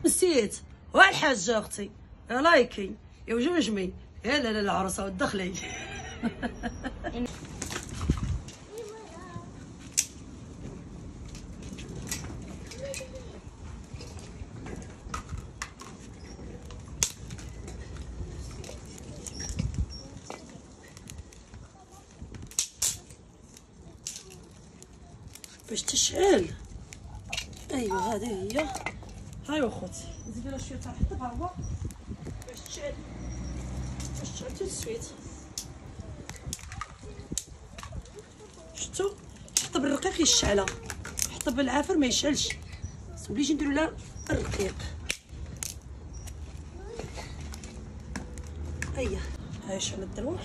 نسيت والحاجه اختي يا لايكي يا وجوجمي يا لا لا العروسه والدخلي. باش تشعل. ايوا هذه هي. هاي اخوتي نزيد لها شويه تحت هو باش تشعل. باش تشعل تسويت. شفتو حط بالرقيق يشعلها، حط بالعافر ما يشعلش. وليجي نديرو لها الرقيق. هيا هاي شعلت دروك.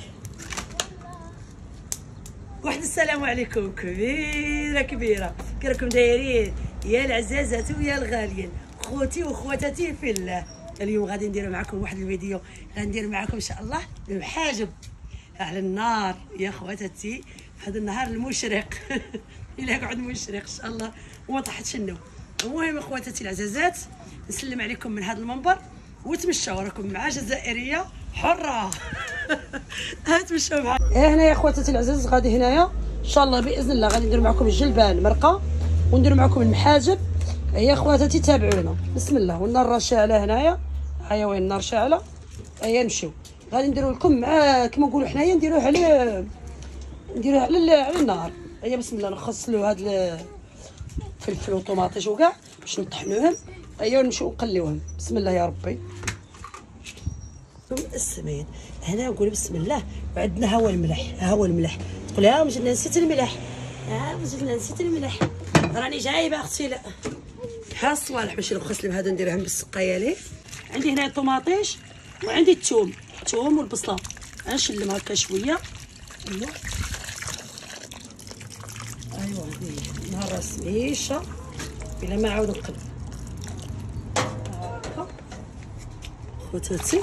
واحد السلام عليكم كبيره كبيره، كي راكم دايرين يا العزازات ويا الغاليين خوتي وخواتاتي في الله. اليوم غادي ندير معكم واحد الفيديو، غندير معكم ان شاء الله المحاجب على النار يا خواتاتي. هذا النهار المشرق الا قعد مشرق ان شاء الله وما طاحتش النوم. المهم اخواتاتي العزازات نسلم عليكم من هذا المنبر وتمشاو، راكم مع جزائريه حره. تمشاو معايا هنا يا خواتاتي العزاز. غادي هنايا ان شاء الله باذن الله غادي ندير معكم الجلبان مرقه وندير معكم المحاجب. هيا خواتاتي تابعونا بسم الله. والنار راه شاعله هنايا. هيا وين النار شاعله. هيا نمشيو غادي نديرو لكم مع كما نقولوا حنايا نديروه على النار. هيا بسم الله. نغسلوا هاد الفلفل وطوماطيش وكاع باش نطحنوهم. هيا ونمشيو نقليوهم بسم الله يا ربي. السمين هنا نقول بسم الله. وعندنا هوا الملح. هوا الملح تقول يا مجدنا نسيت الملح. مجدنا نسيت الملح. راني جايبه اختي لا بحال الصوالح باش نغسل هذا نديرهم بالسقايه ليه. عندي هنا طوماطيش وعندي الثوم والبصله. غنشلم هكا شويه. ايوا هذه نهار سميشه بلا ما عاود نقلب هكا خواتاتي.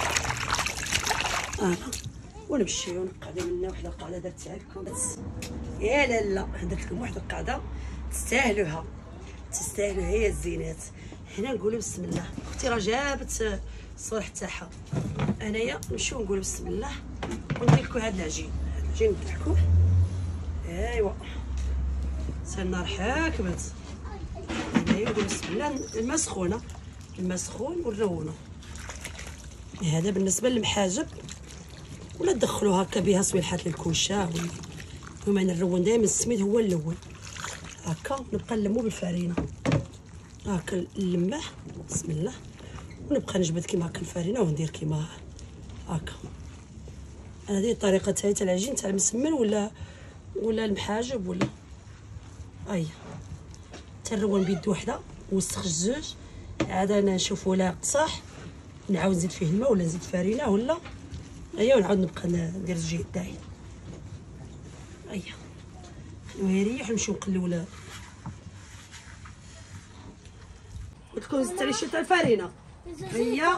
ونمشيو نقعدو منا وحده القعده درت هكا بس. يا لالا درت لكم واحد القعده تستاهلوها هي الزينات. هنا نقولوا بسم الله. اختي راه جابت الصالح تاعها. انايا نمشيو نقولوا بسم الله وندير لكم هذا العجين. نضحكوه. ايوا سال النار حاكمت. انايا نقول بسم الله. الماء سخون ونرونو. هذا بالنسبه للمحاجب ولا تدخلوا هكا بها صويلحات للكوشه. وما نرون دائما السميد هو الاول هكا. نبقى نلمو بالفرينه هكا نلمه بسم الله. ونبقى نجبد كيما هكا الفرينه وندير كيما هكا. هذه الطريقه تاعي تاع العجين تاع المسمن ولا المحاجب ولا. هيا تنرون بيد وحده ونسخ الزوج. عاد انا نشوفو لا صح نعاود نزيد فيه الماء ولا نزيد فرينه ولا. هيا ونعاود نبقى ندير الجهه تاعي. هيا خلوه يريح ونمشيو نقليو له. قلت لكم زدت عليه شويه تاع الفرينه. هيا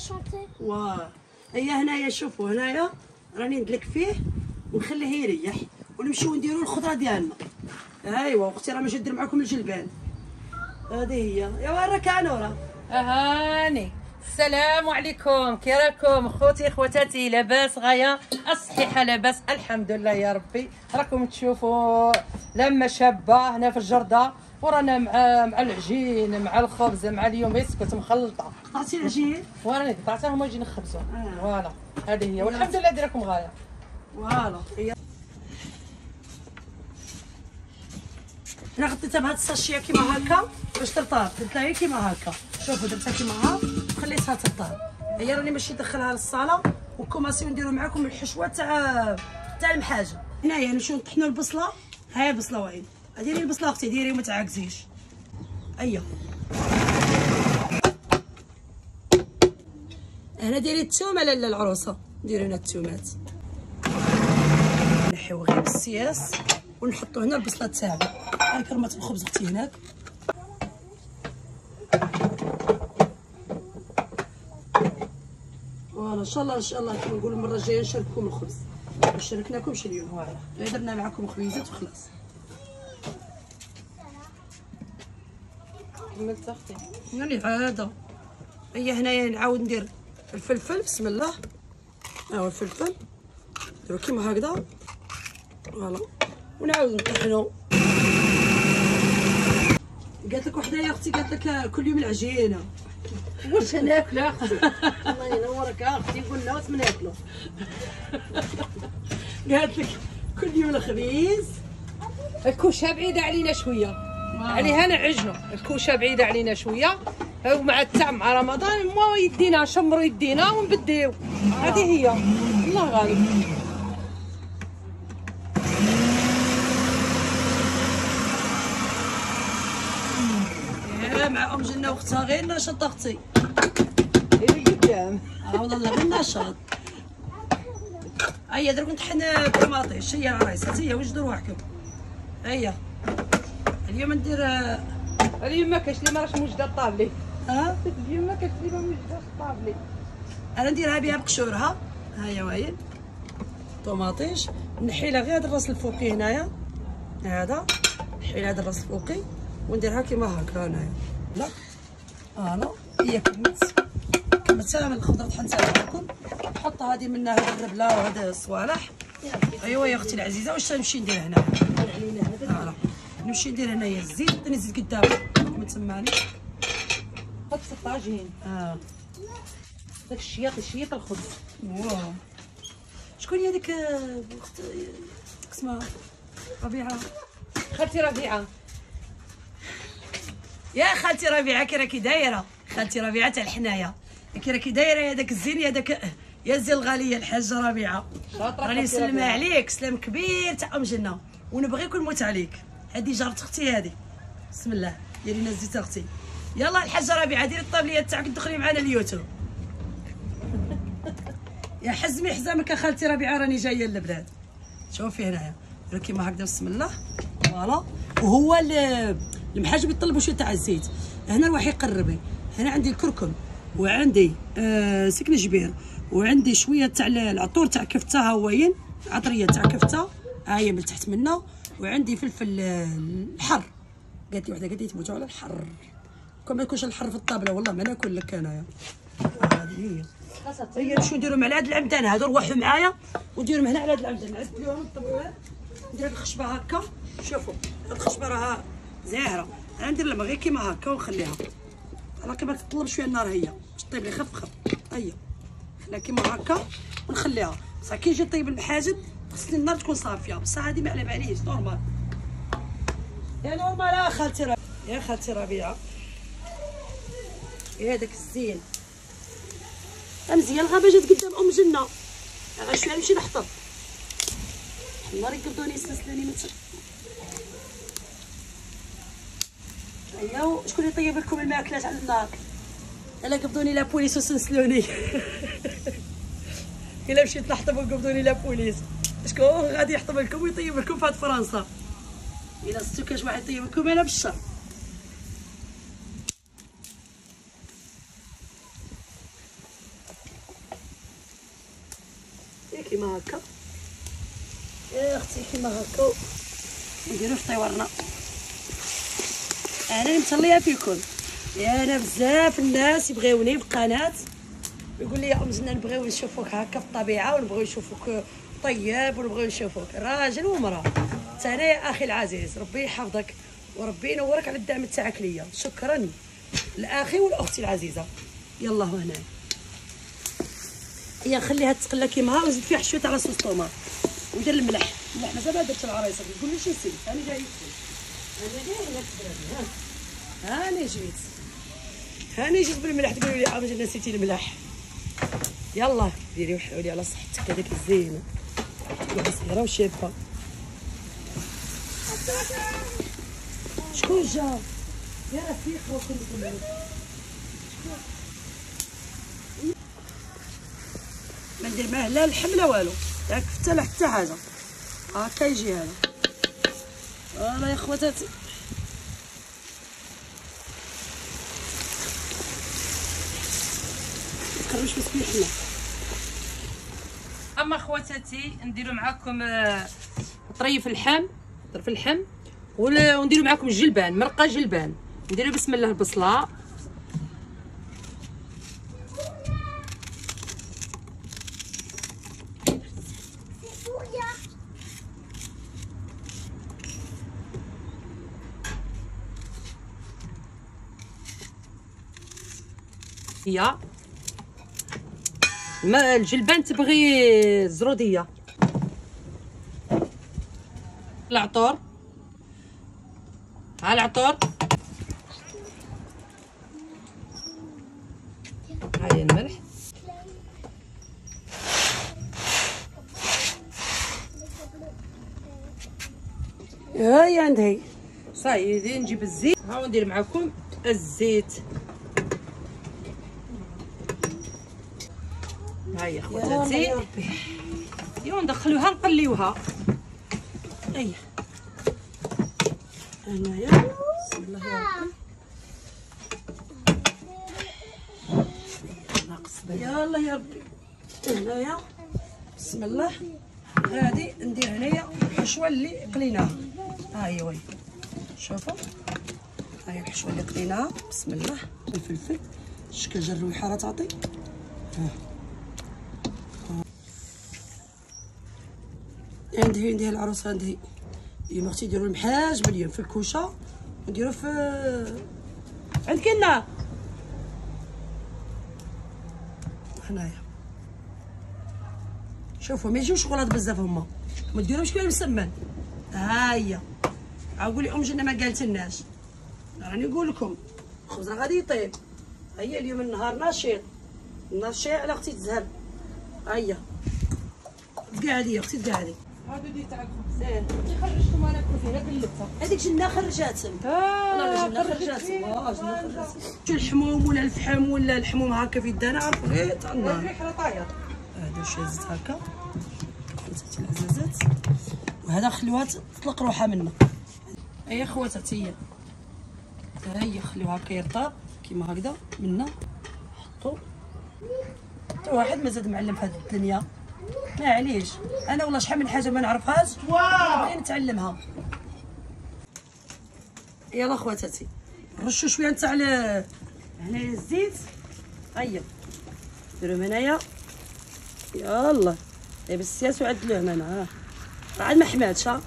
هيا هنايا شوفوا هنايا راني ندلك فيه ونخليه يريح ونمشيو نديرو الخضره ديالنا. ايوا اختي راه ماشي ندير معكم الجلبان. هذه هي يا وين راك نورا. هاني السلام عليكم. كي راكم خوتي خواتاتي؟ لاباس غايه الصحيحه لاباس الحمد لله يا ربي. راكم تشوفوا لما شابه هنا في الجرده ورانا مع العجين مع الخبز مع اليوم يسكت مخلطه. قطعتي العجين وراني قطعتها هما يجي نخبزوا. فوالا هذه هي والحمد لله ديركم غايه. فوالا انا غطيتها بهاد الساشيه كيما هكا باش ترطاب. درتها هي كيما هكا. شوفوا درتها كيما ها وخليتها ترطاب. هي راني ماشي ندخلها للصاله وكوماسيو نديرو معكم الحشوه تاع المحاجب. هنايا نمشيو نطحنوا البصله. هاي البصله وين ديري البصله اختي ديري وما تعاكزيش. هيا هنا ديري الثوم لالا العروسه. ديري هنا الثومات نحيو غير بالسياس ونحطو هنا البصله تاعنا. هاي كرمه الخبز اختي هناك. فوالا ان شاء الله كما نقولوا المره الجايه نشارككم الخبز. ما شاركناكمش اليوم فوالا درنا معكم خويزات وخلاص. كملت اختي يعني عاده هي هنايا نعاود ندير الفلفل. بسم الله. ها هو الفلفل، نديرو كيما هكذا فوالا، ونعاود نطحنو. قالت لك وحده يا اختي، قالت لك كل يوم العجينه. واش ناكلو اختي؟ الله ينورك اختي، قلنا واش ناكلو. قالت لك كل يوم الخبيز. الكوشه بعيده علينا شويه، عليها نعجنو. الكوشه بعيده علينا شويه، ومع التعب مع رمضان ما يدينا نشمرو يدينا ونبديو. هذه هي، الله غالب. مع ام جنة واختها غير نشاط اختي. هي قدام. والله غير نشاط. هيا درك نطحن الطماطيش. هي العرايس هي واش ديروا وحدكم. هيا اليوم ندير اليوم ما كاش اللي ما راهش موجده الطابلي. اليوم ما كاش اللي ما موجداش الطابلي. انا نديرها بها بقشورها. هيا وين طماطيش، نحي لها غير هذا الراس الفوقي هنايا، هذا نحي لها هذا الراس الفوقي ونديرها كيما هكا هنايا. لا فوالا هي كملت من الخضره طحنتها لكم. نحط هذه منها هذا الربله وهذا الصوالح. ايوا يا اختي العزيزه، واش نمشي ندير هنا؟ فوالا نمشي ندير هنايا الزيت. عطيني الزيت قدامك كما تسمعني. حط في الطاجين. داك الشياط الخبز. واو شكون هي ديك اخت اسمها ربيعه؟ خالتي ربيعه. يا خالتي ربيعه كي راكي دايره؟ خالتي ربيعه تاع الحنايه كي راكي دايره يا داك الزين يا داك يا الزين الغاليه الحاجه ربيعه. راني نسلم عليك سلام كبير تاع ام جنه، ونبغيك ونموت عليك. هذه جارت اختي هذه. بسم الله ديري لنا الزيت اختي. يلا الحاجه ربيعه ديري الطابليه تاعك دخلي معنا اليوتيوب. يا حزمي حزامك يا خالتي ربيعه، راني جايه للبلاد. شوفي هنايا كيما هكذا. بسم الله فوالا. وهو المحاجب يطلبوا شويه تاع الزيت. هنا روحي قربي. هنا عندي الكركم وعندي سكن جبير وعندي شويه تاع العطور تاع كفته. ها وين عطريه تاع كفته هاهي من تحت منا. وعندي فلفل الحر. قالت لي وحده قالت لي تموتوا على الحر. كون ما يكونش الحر في الطابله والله ما ناكل لك انايا. هذه هي شو نديرهم على هاد العمدان هادو. روحوا معايا ونديرهم هنا على هاد العمدان. نعدلوهم نطبقوها. ندير هاد الخشبه هكا. شوفوا هاد الخشبه راها زاهره. انا ندير لها غير كيما هكا ونخليها. راه كيما تطلب شويه النار هي باش طيب لي خف. هيا خليها كيما هكا ونخليها. بصح كي يجي طيب المحاجب خصني النار تكون صافيه. بصح هادي ما على باليش نورمال. يا نورمال خالتي يا خالتي ربيعه. يا داك الزين مزيان. الغابه جات قدام ام جنه. غير شويه نمشي نحطب. النار يقبضوني يستسلوني من هيا. شكون اللي طيب لكم الماكلات على النار؟ الا قبضوني لا بوليس وسنسلوني. الا مشيت نحطب وقبضوني لا بوليس، شكون غادي يحطب لكم ويطيب لكم في هاد فرنسا؟ الا ستو كاش واحد يطيب لكم انا بالشر. كيما هكا يا اختي كيما هكا نديرو في طيورنا. انا اللي مصليه فيكم. انا بزاف الناس يبغيوني في القناه يقول لي ام جنة نبغيو نشوفوك هكا في الطبيعه ونبغيو نشوفوك طيب ونبغيو نشوفوك راجل ومراه. انا يا اخي العزيز ربي يحفظك وربي ينورك على الدعم تاعك ليا. شكرا لاخي والاختي العزيزه. يلا هنا هي نخليها تقلى كيما ها ونزيد فيها شويه تاع صوص طوماط وندير الملح. الملح مازال ما درتش العرايسه. تقول لي شي سي انا جاي انا جاي هنا تبرد. هاني جيت هاني جيت بالملح. تقولي لي ام جنة نسيتي الملح. يلا ديري وحولي على صحتك هذيك الزينه تبقى صغيره وشابه. شكون جا يا رفيق وكل ما ندير معاه لا اللحم لا والو. ياك حتى لا حتى حاجه. هكا يجي هذا. فوالا يا خواتاتي. متقربش بسبيح حنا. اما خواتاتي نديرو معاكم طريف اللحم. طرف اللحم ونديرو معاكم الجلبان. مرقه جلبان. نديرو بسم الله البصله هي ما الجلبان تبغي زروديه. العطور، ها العطور، هاي الملح، هاي عندي صايي. نجيب الزيت، ها ندير معكم الزيت. هاي خواتاتي، يلا ندخلوها نقليوها. اي هنايا بسم الله يا ربي. يلا يا ربي هنايا بسم الله. غادي ندير هنايا الحشوه اللي قليناها. ها هي وي شوفوا، ها هي الحشوه اللي قليناها. بسم الله. الفلفل الشكل ديال الريحه راه تعطي. عندي العروسه عندي اليوم اختي يديروا المحاج اليوم في الكوشه ونديروا في عند كنا هنايا. شوفوا ما يجيوش غلاط بزاف هما، ما ديروهمش كاع مسمن. ها هي عاود قولي ام جنه ما قالتلناش، راني نقول لكم الخبز راه غادي يطيب. ها هي اليوم النهار نشيط نشيط على اختي تزهر. ها هي تقعدي يا اختي تقعدي. هادو دي تاع الخبزات خرجتهم انا كنت هنا قلبتها. هذيك جنة خرجاتهم. والله جنة خرجاتهم. جنة خرجاتهم. شو الحموم ولا الفحم ولا الحموم هكا في يدنا عارفوا غير تاع النار. الريح راه طاير. هادو شازت هكا خواتاتي العزازات، وهذا خلوها تطلق روحها منا. هيا خواتاتي هي خلوها هكا يرطب كيما هكذا منا. حطوا حتى واحد ما زاد معلم في هذه الدنيا معليش. انا والله شحال من حاجه ما نعرفهاش بغيت نتعلمها. يلا خواتاتي نرشوا شويه نتاع هنايا الزيت. هيا ديروا هنايا يلا بالسياس وعدلوه هنا. ها عاد ما حماتش. ها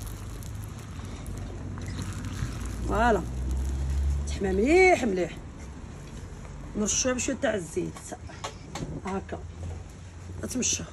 فوالا تحمى مليح مليح. نرشوها بشويه تاع الزيت هكا تمشى.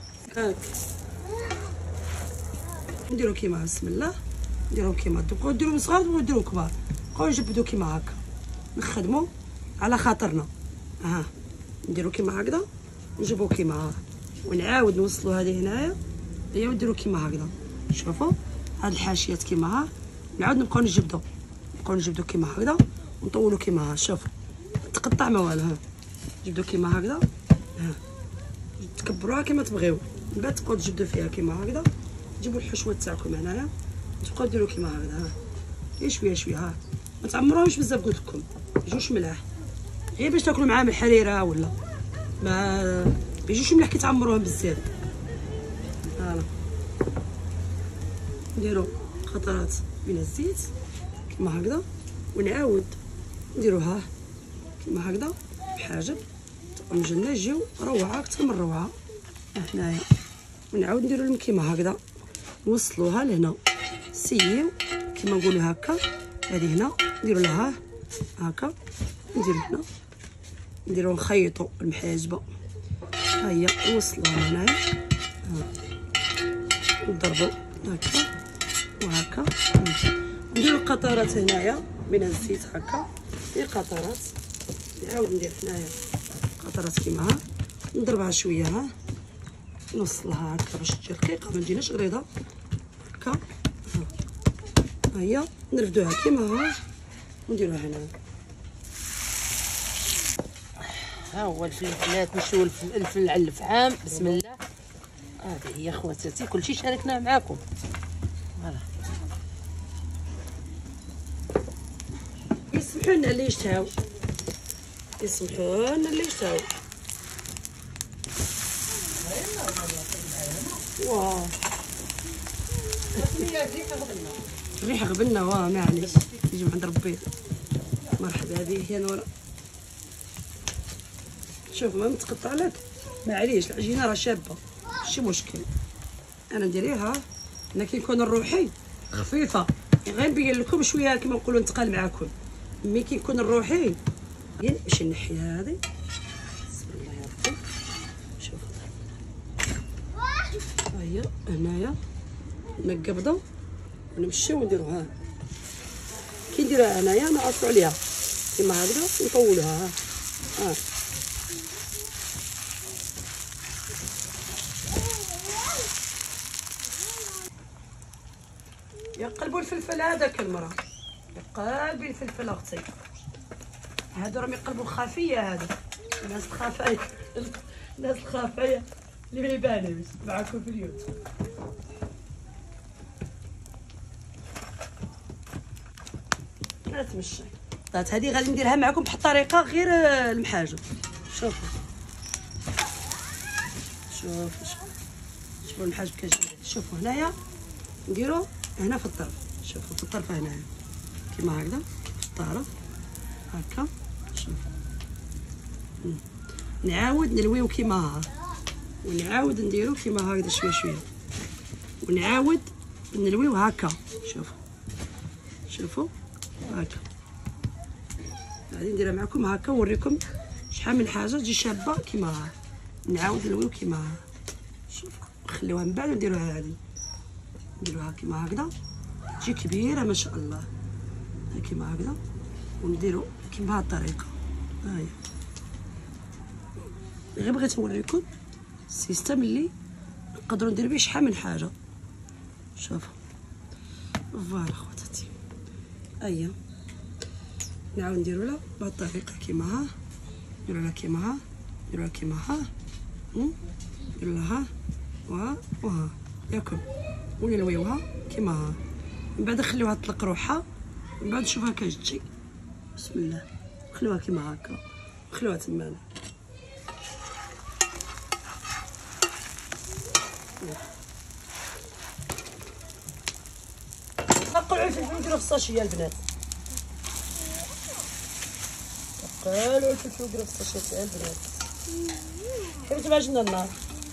نديرو كيما بسم الله. نديرو كيما تبقاو ديرو صغار تبقاو ديرو كبار، بقاو نجبدو كيما هكا نخدمو على خاطرنا. ها نديرو كيما هكذا نجيبو كيما ها ونعاود نوصلو هذه هنايا هي ونديرو كيما هكذا. شوفوا هاد الحاشيات كيما ها نعاود نبقاو نجبدو كيما هكذا ونطولو كيما ها. شوفوا تقطع ما والو. ها جبدو كيما هكذا. ها تكبروها كيما تبغيو، من بعد تبقاو تجبدو فيها كيما هكذا. جيبوا الحشوه تاعكم هنايا تبقاو ديروا كيما هكذا. ها غير شويه شويه. ها ما تعمروهمش بزاف قلت لكم يجوش ملاح، غير باش تاكلوا معاهم الحريره ولا ما بيجوش ملاح كي تعمروهم بزاف. فوالا نديروا قطرات من الزيت كيما هكذا ونعاود نديروها كيما هكذا بحاجب ام جنة يجيو روعه اكثر من روعه. هنايا ونعاود نديرو لهم كيما هكذا نوصلوها لهنا. سيو كيما نقولوا هكا. هذه هنا نديرو لها هكا نديرو هنا نديرو نخيطوا المحاجبه. ها هي نوصلوها هنايا نضربوا هكا وهكا. نديرو قطرات هنايا من الزيت هكا. ندير قطرات نعاود ندير هنايا قطرات كيما ها نضربها شويه. ها نوصلها هكا باش تجي رقيقه ما تجيناش غريضه هكا. ها هي نرفدوها كيما ها ونديروها هنا. ها هو الفلفلات نشوف الفلفل على الفحام. بسم الله. هذه هي خواتاتي كلشي شاركناه معاكم. فوالا يسمحوا لنا اللي يشتهوا، يسمحوا لنا اللي يشتهوا. واه الريحه غبنه. واه معليش يجي من عند ربي. مرحبا هذه هي نورا. شوف ما متقطع لك معليش العجينه راه شابه ماشي مشكل. انا نديريها انا كي نكون الروحي خفيفه غير نبين لكم شويه كما نقولوا نتقال معاكم. ملي كي نكون الروحي باش نحي هذه هي هنايا نقبضوا ونمشيو ونديروها. كي نديروها هنايا نقصوا عليها كيما هكذا ونطولوها. ها يقلبوا الفلفل هذاك المرة، يقلبي الفلفل اختي. هادو راهم يقلبوا الخفيه، هادو الناس الخفايا الناس الخفايا اللي ما يبانوش معاكم في اليوتيوب. نتمشى هذه غادي نديرها معكم بواحد الطريقه غير المحاجه. شوفوا شوفوا المحاجب كيجي. شوفوا هنايا نديرو هنا في الطرف، شوفوا في الطرف هنايا كيما هكذا في الطرف هكا. شوفوا نعاود نلويو كيما ها، ونعاود نديرو كيما هكذا شويه شويه، ونعاود نلويو هكا. شوفوا هكا. غادي نديرها معكم هكا ونوريكم شحال من حاجه تجي شابه كيما ها. نعاود نلويو كيما ها. شوفوا نخليوها من بعد ونديروها هذه، نديروها كيما هكذا تجي كبيره ما شاء الله كيما هكذا، ونديرو كيما هاد الطريقه. هاهي غير بغيت نوريكم السيستم اللي نقدروا ندير به شحال من حاجه. شوفوا فوالا خواتاتي. ايا نعاود نديرو لها بهاد الطريقه كيما ها، نديرو لها كيما ها، نديرو لها كيما ها، نديرو لها ها وها ياكل، ونلويوها كيما ها. من بعد نخليوها تطلق روحها، من بعد نشوفها كاش تجي. بسم الله نخليوها كيما هكا، نخليوها تمانا. نقلعو الفلفل ونديرو في الساشيه البنات، نقلعو الفلفل ونديرو في الساشيه البنات. حيت باجنا النار.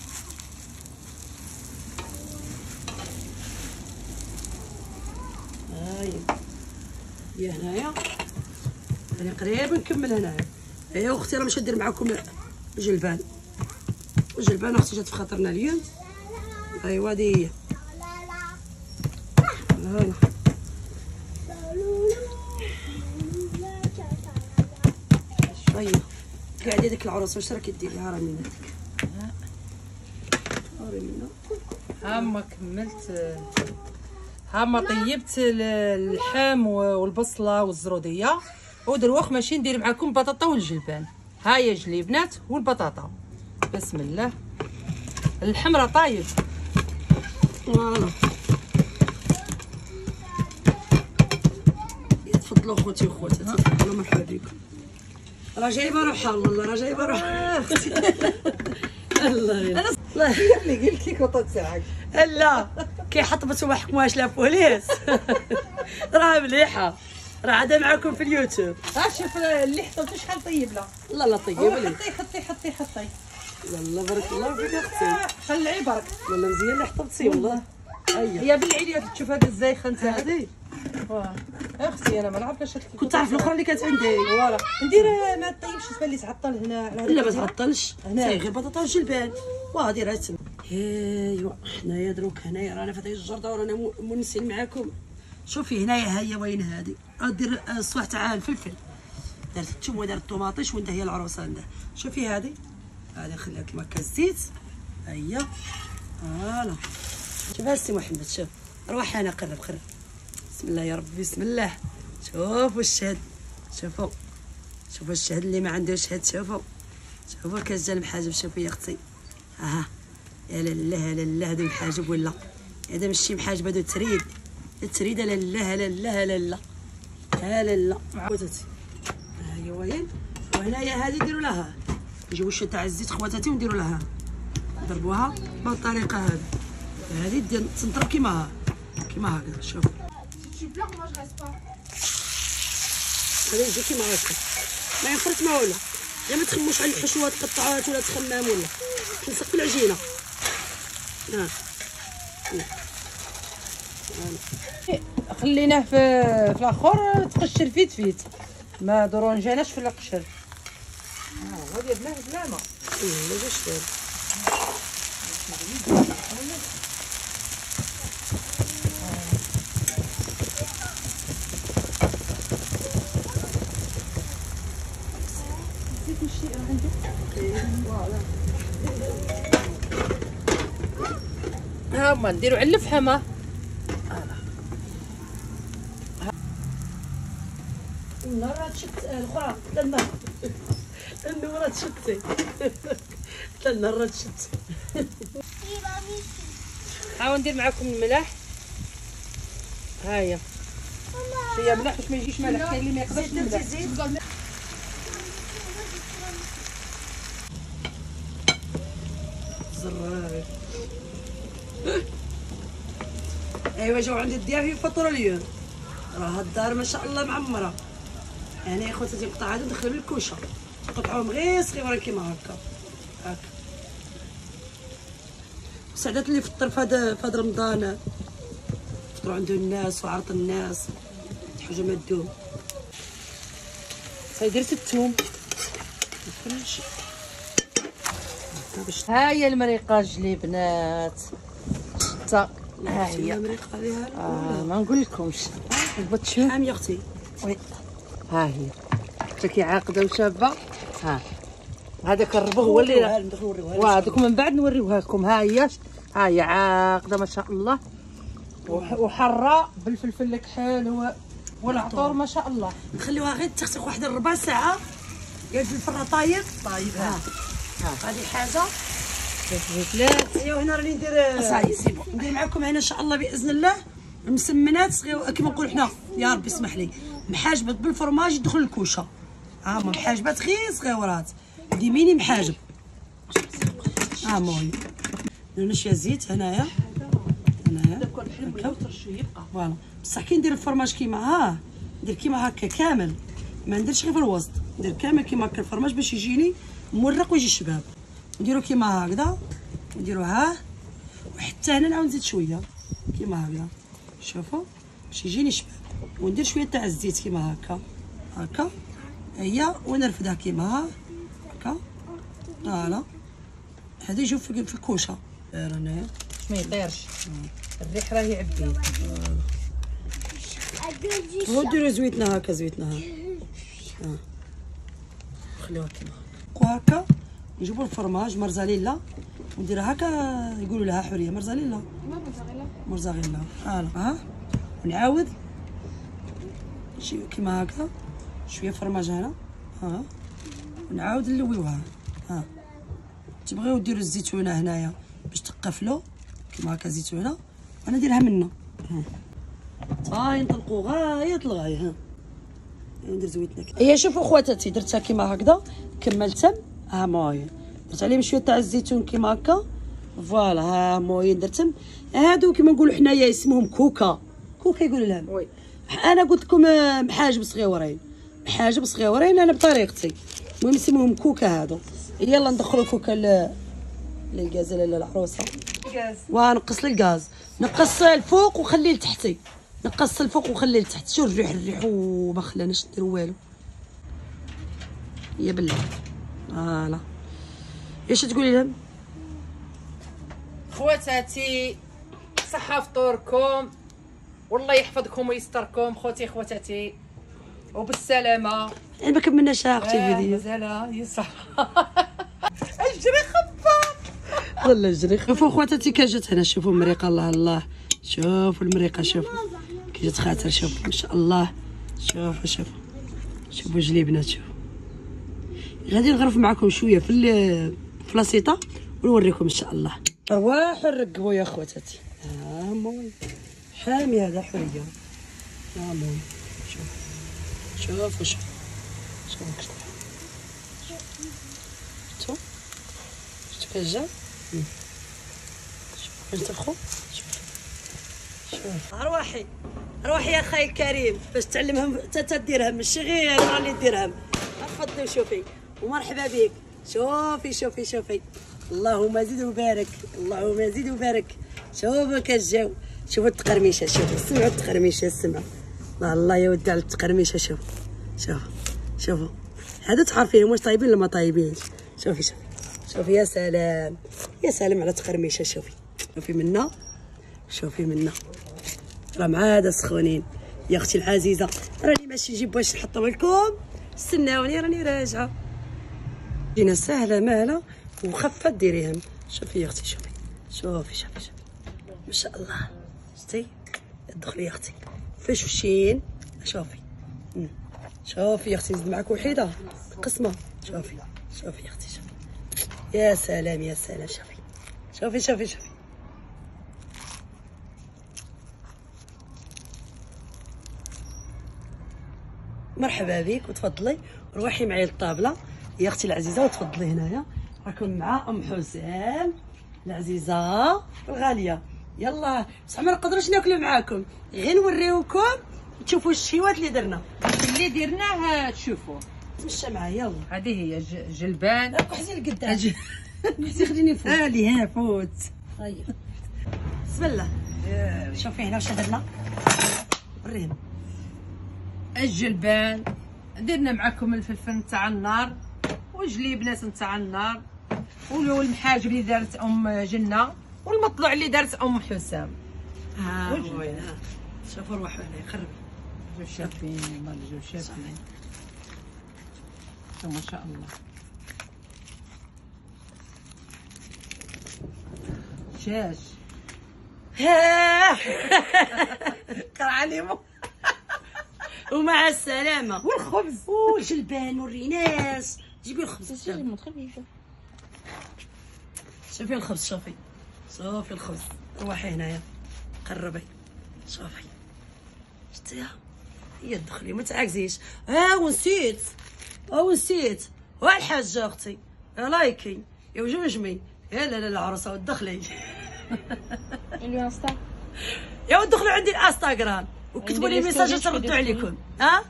هي هنايا راني قريب نكمل هنايا. هي اختي راه مش ندير معكم جلبان، والجلبان اختي جات في خاطرنا اليوم. ايوا هذه هي. هاهي ايوا قاعده ديك العروسه واش راكي ديريها؟ راه مناتك راه منا. هاما كملت، هاما طيبت اللحم والبصله والزروديه، ودروخ ماشي ندير معكم البطاطا والجلبان. هاهي جليبنات والبطاطا. بسم الله. اللحم راه طايب. فوالا تفضلوا خوتي وخواتاتي، تفضلوا مرحبا بكم. راه جايبه روحها والله، راه جايبه روحها اختي. الله اللي قلت لك وطات تاعك. لا كي حطبتو ما حكموهاش لا بوليس. راه مليحه، راه عاده معاكم في اليوتيوب. ها شوف اللي حطيتو شحال طيب. لا لا طيب لي. حطي والله بارك الله فيك اختي. خلعي برك. والله مزيان اللي حطبتي والله. هي بالعيد تشوف هذه الزايخه نتاع هذه. اختي انا ما نعرفش كنت تعرف الاخرى اللي كانت عندي. فوالا ندير ما طيبش تبان لي تعطل هنا. لا ما تعطلش هنا غير بطاطا والجلبان وهادي راه تما. ايوا حنايا دروك هنايا رانا في هذه الجرده ورانا مونسين معاكم. شوفي هنايا هي وين هذه دير الصواح تاع الفلفل، دارت الثوم ودارت الطوماطيش وانت هي العروسه عندها. شوفي هذه نخليها كيما هكا الزيت. هيا فوالا شوف السي محمد، شوف روح انا قرب بسم الله يا ربي بسم الله. شوفوا الشهد، شوفوا الشهد اللي ما عنده شهد. شوفوا الكاس ديال المحاجب. شوفي يا اختي يا لاله لاله هذا المحاجب ولا هذا ماشي محاجب، هذا تريد لاله لاله لاله لاله خواتاتي. ها هي وين. وهنايا هذه نديروا لها نجيبوا الشتا تاع الزيت خواتاتي ونديروا لها نضربوها بهذه الطريقه. هذه تنضرب كيما هكذا. شوف هذا يجي كيما هكا ما يفرط ما ولا، غير ما تخموش على الحشوات تقطعات ولا تخمام ولا تلصق في العجينه. خليناه في الاخر تقشر فيت ما درونجاناش في القشر. هذه بلا ما. لا جاش شتي عندك فوالا. ها هما نديرو على الفحم. النار راه تشت الاخرى حتى النار راه تشتي حتى النار راه تشت. ها ندير معكم الملح. ها هي فيها ملح باش ما يجيش مالح، كاين اللي ما يقدرش الملح. زراري. ايوا جاو عندي الضياف يفطروا اليوم، راه الدار ما شاء الله معمره. يعني خوتاتي نقطع هادو ندخلهم للكوشه، نقطعوهم غير صغيورين كيما هكا هكا. سعدات اللي فطر في هذا رمضان، فطروا عنده الناس وعرض الناس حاجه ما تدوم. صاي درت الثوم. ها هي المريقه الجليبنات شتا. ها هي المريقه عليها ما نقول لكمش بغيت تشوف. حاميه اختي. وي ها هي حتى كي عاقده وشابه. ها هذا كنربوه هو اللي ندخلوا نوريوها وهذوك من بعد نوريوها لكم. ها هي عاقده ما شاء الله وحره بالفلفل الكحل والعطور ما شاء الله. نخليوها غير تسخسخ واحد ربع ساعه، قال الفلفل راه طايب. ها هذه حاجه. ثلاث. ايوا هنا راني ندير صاي سيبو ندير معكم هنا ان شاء الله باذن الله مسمنات صغير كيما نقولوا حنا، يا ربي اسمح لي، محاجبات بالفرماج يدخل الكوشه. ها هما محاجبات غير صغيورات ديميني محاجب. ها هما ندير شويه زيت هنايا فوالا. بصح كي ندير الفرماج كيما ندير كيما هكا كامل، ما نديرش غير في الوسط، ندير كامل كيما هكا الفرماج باش يجيني مورق ويجي شباب. نديرو كيما هكذا، نديرو وحتى هنا نعاود نزيد شويه كيما هكذا، شوفوا باش يجيني شباب. وندير شويه تاع الزيت كيما هكا هي، ونرفدها كيما هكا. فوالا هذا يجيو في الكوشه. رانايا باش ما يطيرش الريح راه يعبي. وديروا زويتنا هكا خليوها كيما هكا. نجيبوا الفرماج مرزاليلا ونديرها هكا، يقولوا لها حوريه مرزاليلا. فوالا ونعاود كيما هكا شويه فرماج هنا ونعاود نلويوها. تبغيو ديروا الزيتونه هنايا باش تقفلوا كيما هكا زيتونه، انا نديرها منا ينطلقوا غايه الغايه. ندير زويتنا هي. شوفوا خواتاتي درتها كيما هكذا، كملتهم. ها مويه درت عليهم شويه تاع الزيتون كيما هكا. فوالا ها مويه درتهم. هادو كيما نقولوا حنايا اسمهم كوكا يقولوا لهم. وي انا قلت لكم محاجب صغيورين انا بطريقتي. المهم اسمهم كوكا هادو. يلا ندخلوا كوكا للغازاله للعروسه. ونقص الغاز، نقص الفوق وخليه لتحتي، نقص الفوق وخليه لتحت. شو الريح وما خلاناش نديروا والو. يا بالله فوالا. ايش تقولي لهم خواتاتي؟ صحة فطوركم والله يحفظكم ويستركم خواتاتي وبالسلامة. انا ما كملناش اختي الفيديو. مازال يصح. اجري خبار والله اجري. شوفوا خواتاتي كي جات هنا، شوفوا المريقه. الله شوفوا المريقه، شوفوا كي جات خاطر، شوفوا ما شاء الله. شوفوا جليبنات. شوفوا غادي نغرف معكم شويه في لاسيطه ونوريكم ان شاء الله. رواحوا نرقبوا يا خواتاتي. موي حامي هذا حريه. موي شوفوا شفتوا كيف جا. شوف نتفخوا. شوف روحي يا خاي الكريم باش تعلمهم تديرهم، ماشي غير راني نديرهم. تفضلي وشوفي ومرحبا بك. شوفي اللهم زيد وبارك. شوفوا كجاو، شوفوا التقرميشه، سمعوا التقرميشه، الله يا ودي على التقرميشه. شوفوا هادو تعرفيهم واش طايبين ولا ما طايبينش. شوفي يا سلام على التقرميشه. شوفي منا راه مع هذا سخونين يا اختي العزيزه. راني ماشي نجيب واش نحطهم لكم، استناوني راني راجعه. دينا سهله ماهله وخفه ديريهم. شوفي يا اختي، شوفي شوفي شوفي شوفي ما شاء الله. شتي دخلي يا اختي فشوشين. شوفي شوفي يا اختي، نزيد معاك وحيده قسمه. شوفي شوفي يا اختي، شوفي يا سلام يا سلام. شوفي شوفي شوفي شوفي مرحبا بك وتفضلي. روحي معايا للطابله يا اختي العزيزه وتفضلي هنايا. راكم مع ام حسام العزيزه الغاليه. يلا بصح ما نقدروش ناكلوا معاكم، غير نوريوكم تشوفوا الشيوات اللي درنا. اللي درناه تشوفوا. تمشى معايا يلا. هذه هي جلبان. حسي لقدام، حسي خليني نفوت. اللي هنا فوت. طيب بسم الله. شوفي هنا واش درنا، ورينا الجلبان. درنا معكم الفلفل نتاع النار وجليبنات نتاع النار والمحاجب اللي دارت ام جنه والمطلوع اللي دارت ام حسام. وين شوفوا روحوا هنا قربي. جوج شابين مال جوج شابين ما شاء الله. شاش كرعاني ومع السلامه. والخبز والجلبان والريناس. جيبي الخبز. شوفي الخبز، شوفي شوفي الخبز. روحي هنايا قربي. شوفي شتيها هي دخلي ما تعاكزيش. ونسيت ونسيت والحاجه اختي لايكي يا وجوجمي. يا لا العروسه ودخلي اللي انستا يا ودخلوا عندي الانستغرام وكتبوا لي ميساج تردوا عليكم.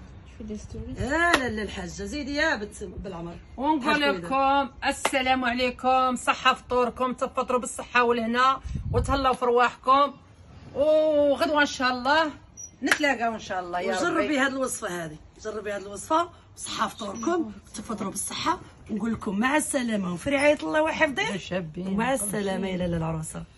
لا الحاجه زيدي يا بنت بالعمر. ونقول لكم السلام عليكم، صحه فطوركم، تفطروا بالصحه والهنا وتهلاو في رواحكم، وغدوه ان شاء الله نتلاقاو ان شاء الله. يا ربي جربي هذه الوصفه، هذه جربي هذه الوصفه وصحه فطوركم تفطروا بالصحه. ونقول لكم مع السلامه وفي رعايه الله وحفظه. شابين ومع السلامه يا لاله العروسه.